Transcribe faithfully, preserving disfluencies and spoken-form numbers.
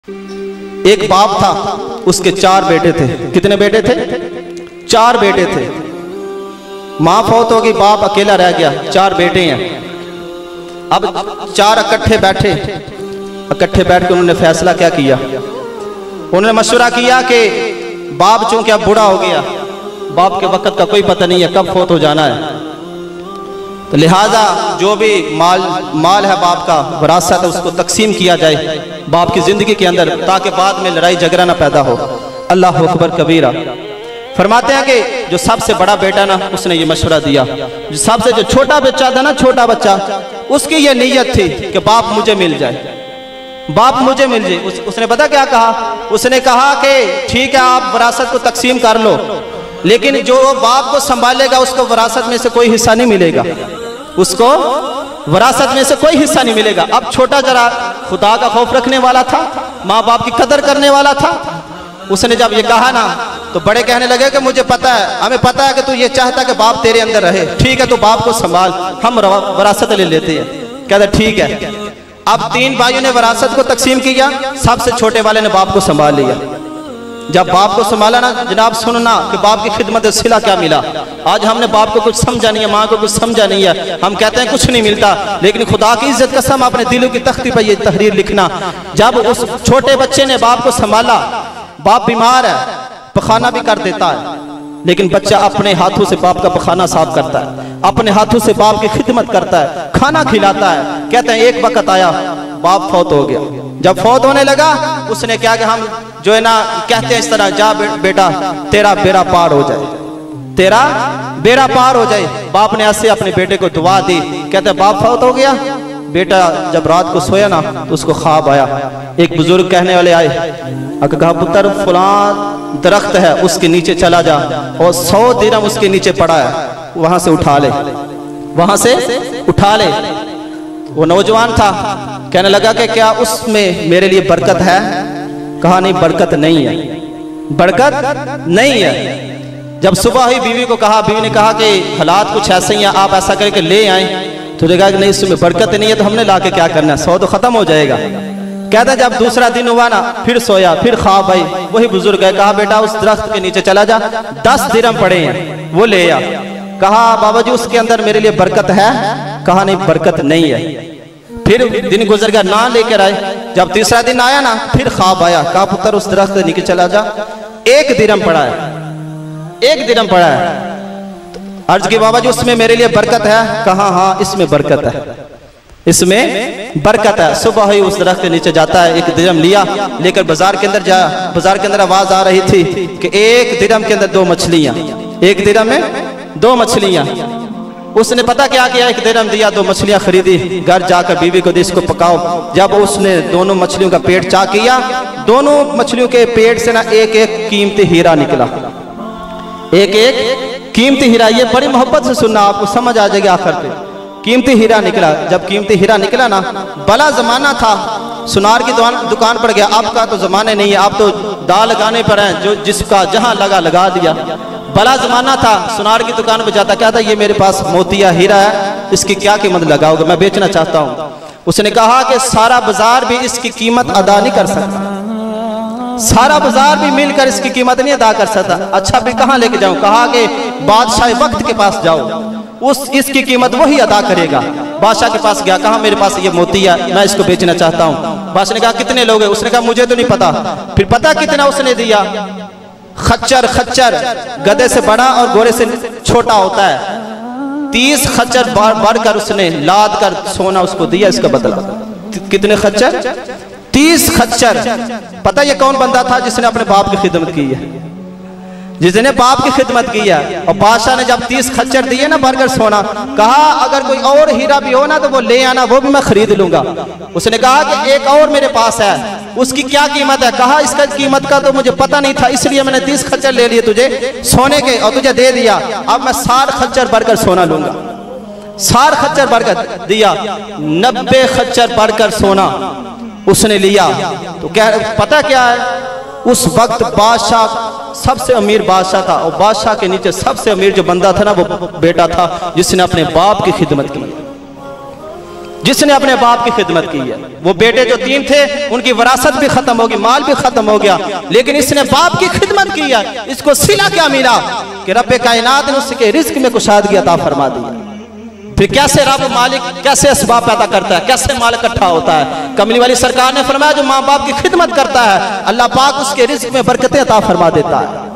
एक बाप था, उसके चार बेटे थे। कितने बेटे थे? चार बेटे थे। माँ फौत हो गई, बाप अकेला रह गया, चार बेटे हैं। अब चार इकट्ठे बैठे, इकट्ठे बैठ के उन्होंने फैसला क्या किया? उन्होंने मशवरा किया कि बाप चूंकि अब बूढ़ा हो गया, बाप के वक्त का कोई पता नहीं है कब फौत हो जाना है, तो लिहाजा जो भी माल माल है बाप का, विरासत है, उसको तकसीम किया जाए बाप की ज़िंदगी के अंदर, ताकि बाद में लड़ाई झगड़ा ना पैदा हो। अल्लाह अकबर कबीरा। फरमाते हैं कि जो सबसे बड़ा बेटा ना, उसने ये मशवरा दिया। जो सबसे जो छोटा बच्चा था ना, छोटा बच्चा, उसकी ये नीयत थी कि बाप मुझे मिल जाए, बाप मुझे मिल जाए। उस, उसने पता क्या कहा? उसने कहा कि ठीक है, आप विरासत को तकसीम कर लो, लेकिन जो बाप को संभालेगा उसको विरासत में से कोई हिस्सा नहीं मिलेगा, उसको विरासत में से कोई हिस्सा नहीं मिलेगा। अब छोटा जरा खुदा का खौफ रखने वाला था, माँ बाप की कदर करने वाला था। उसने जब ये कहा ना, तो बड़े कहने लगे कि मुझे पता है, हमें पता है कि तू ये चाहता कि बाप तेरे अंदर रहे, ठीक है तो बाप को संभाल, हम विरासत ले लेते हैं। कहते ठीक है। अब तीन भाइयों ने विरासत को तकसीम किया, सबसे छोटे वाले ने बाप को संभाल लिया। जब बाप को संभाला ना जनाब, सुनना कि बाप की खिदमत सिला क्या मिला। आज हमने बाप को कुछ समझा नहीं है, माँ को कुछ समझा नहीं है, हम कहते हैं कुछ नहीं मिलता, लेकिन खुदा की इज्जत कसम अपने दिलों की तख्ती पर ये तहरीर लिखना। जब उस छोटे बच्चे ने बाप को संभाला, बाप बीमार है, पखाना भी कर देता है, लेकिन बच्चा अपने हाथों से बाप का पखाना साफ करता है, अपने हाथों से बाप की खिदमत करता है, खाना खिलाता है। कहते हैं एक वक्त आया, बाप फौत हो गया। जब फौत होने लगा, उसने क्या कि हम जो है ना कहते हैं इस तरह, जा बेटा तेरा बेड़ा पार हो जाए, तेरा बेड़ा पार हो जाए। बाप ने ऐसे अपने बेटे को दुआ दी। कहते बाप फौत हो गया, बेटा जब रात को सोया ना तो उसको ख्वाब आया। एक बुजुर्ग कहने वाले आए, अगर कहा पुत्र फलां दरख्त है उसके नीचे चला जा और सौ दिरहम उसके नीचे पड़ा है, वहां से उठा ले, वहां से उठा ले। वो नौजवान था, कहने लगा कि क्या उसमें मेरे लिए बरकत है? कहा नहीं, बरकत नहीं है, बरकत नहीं है। जब सुबह हुई, बीवी को कहा, बीवी ने कहा कि हालात कुछ ऐसे ही हैं, आप ऐसा करके ले आए। तो कहा कि नहीं, इसमें बरकत नहीं है, तो हमने ला के क्या करना, सौ तो खत्म हो जाएगा। कहता जब दूसरा दिन हुआ ना, फिर सोया, फिर ख्वाब आई, वही बुजुर्ग है, कहा बेटा उस दरख्त के नीचे चला जा, दस दिरहम पड़े हैं, वो ले आ। कहा बाबा जी उसके अंदर मेरे लिए बरकत है? कहा नहीं, बरकत नहीं है। फिर दिन गुजर गया, ना लेकर आए। जब तीसरा दिन आया ना, फिर ख्वाब आया, कहा पुत्र उस दरख्त के नीचे चला जा, एक दिरहम पड़ा है, एक दिरहम पड़ा है। अर्ज की बाबा जी उसमें मेरे लिए बरकत है? कहा हाँ इसमें बरकत है, इसमें बरकत है। सुबह ही उस दरख्त के नीचे जाता है, एक दिरहम लिया, लेकर बाजार के अंदर जाया। बाजार के अंदर आवाज आ रही थी कि एक दिरहम के अंदर दो मछलियां, एक दिरहम में दो मछलियां। उसने पता क्या किया, एक दिरहम दिया, दो मछलियां खरीदी, घर जाकर बीवी को दी, इसको पकाओ। जब उसने दोनों मछलियों का पेट चा किया, दोनों मछलियों के पेट से ना एक एक कीमती हीरा निकला, एक एक कीमती हीरा। ये बड़ी मोहब्बत से सुनना, आपको समझ आ जाएगी आखिर पे। कीमती हीरा निकला। जब कीमती हीरा निकला ना, बड़ा जमाना था, सुनार की दुकान पर गया। आपका तो जमाने नहीं है, आप तो दाल लगाने पर हैं, जो जिसका जहां लगा लगा दिया। बड़ा जमाना था, सुनार की दुकान पर जाता, कहता ये मेरे पास मोतिया हीरा है, इसकी क्या कीमत लगाओगे, मैं बेचना चाहता हूँ। उसने कहा कि सारा बाजार भी इसकी कीमत अदा नहीं कर सकता, सारा बाजार भी मिलकर इसकी कीमत नहीं अदा कर सकता। अच्छा भी कहाँ लेके जाऊं? कहा कि बादशाह वक्त के पास जाओ, उस इसकी कीमत वही अदा करेगा। बादशाह के पास गया, कहा मेरे पास ये मोती है, मैं इसको बेचना चाहता हूँ। बादशाह ने कहा कितने लोग हैं? उसने कहा मुझे तो नहीं पता। फिर पता कितना उसने दिया? खच्चर, खच्चर गधे से बड़ा और घोड़े से छोटा होता है, तीस खच्चर बढ़कर उसने लाद कर सोना उसको दिया। इसका बदला कितने खच्चर? तीस खच्चर। पता ये कौन बंदा था जिसने अपने बाप की खिदमत की है, जिसने बाप की खिदमत की है। और बादशाह ने जब तीस खच्चर दिए ना भरकर सोना, कहा अगर कोई और हीरा भी हो ना तो वो ले आना, वो भी मैं खरीद लूंगा। उसने कहा कि एक और मेरे पास है, उसकी क्या कीमत है? कहा इसका कीमत का तो मुझे पता नहीं था, इसलिए मैंने तीस खच्चर ले लिए तुझे सोने के और तुझे दे दिया। अब मैं साठ खच्चर भरकर सोना लूंगा। साठ खच्चर भरकर दिया, नब्बे खच्चर भरकर सोना उसने लिया। तो क्या पता क्या है, उस वक्त बादशाह सबसे अमीर बादशाह था, और बादशाह के नीचे सबसे अमीर जो बंदा था ना, वो बेटा था जिसने अपने बाप की खिदमत की। जिसने अपने बाप की खिदमत की है। वो बेटे जो तीन थे उनकी विरासत भी खत्म होगी, माल भी खत्म हो गया, लेकिन इसने बाप की खिदमत की है। इसको सिला क्या मिला कि रब कायनात ने उसके रिज्क में कुशादगी अता फरमा दी। फिर कैसे रब मालिक कैसे असबाब पैदा करता है, कैसे माल इकट्ठा होता है। कमली वाली सरकार ने फरमाया जो माँ बाप की खिदमत करता है अल्लाह पाक उसके रिज्क में बरकतें अता फरमा देता है।